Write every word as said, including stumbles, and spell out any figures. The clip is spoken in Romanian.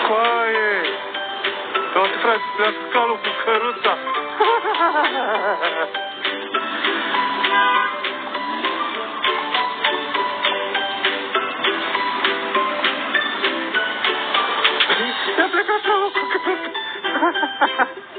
Coaie! Toate frate, pleacă calul cu căruța! Mi-a plecat calul cu căruța!